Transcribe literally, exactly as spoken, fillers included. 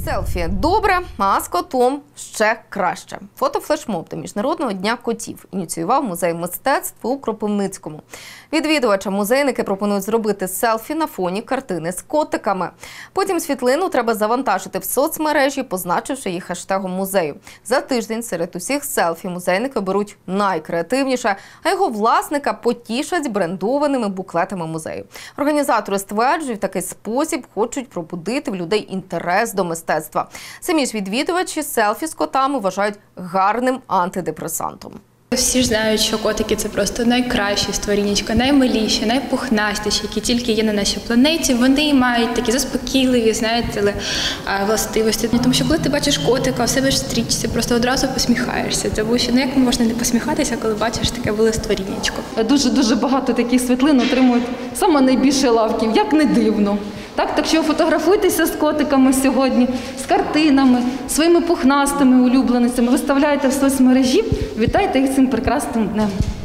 Селфі – добре, а з котом – ще краще. Фотофлешмоб до Міжнародного дня котів ініціював музей мистецтв у Кропивницькому. Відвідувачам музейники пропонують зробити селфі на фоні картини з котиками. Потім світлину треба завантажити в соцмережі, позначивши її хештегом музею. За тиждень серед усіх селфі музейники беруть найкреативніше, а його власника потішать брендованими буклетами музею. Організатори стверджують, в такий спосіб хочуть пробудити в людей інтерес до мистецтва. Самі ж відвідувачі селфі з котами вважають гарним антидепресантом. Всі ж знають, що котики – це просто найкращі створіннячка, наймиліші, найпухнастіші, які тільки є на нашій планеті. Вони мають такі заспокійливі, знаєте, властивості. Тому що коли ти бачиш котика, в себе ж стрічці, просто одразу посміхаєшся. Тому що ну, як можна не посміхатися, коли бачиш таке велике створіннячко. Дуже-дуже багато таких світлин отримують саме найбільше лавків, як не дивно. Так, так що фотографуйтеся з котиками сьогодні, з картинами, своїми пухнастими улюбленицями, виставляйте в соцмережі, вітайте їх цим прекрасним днем.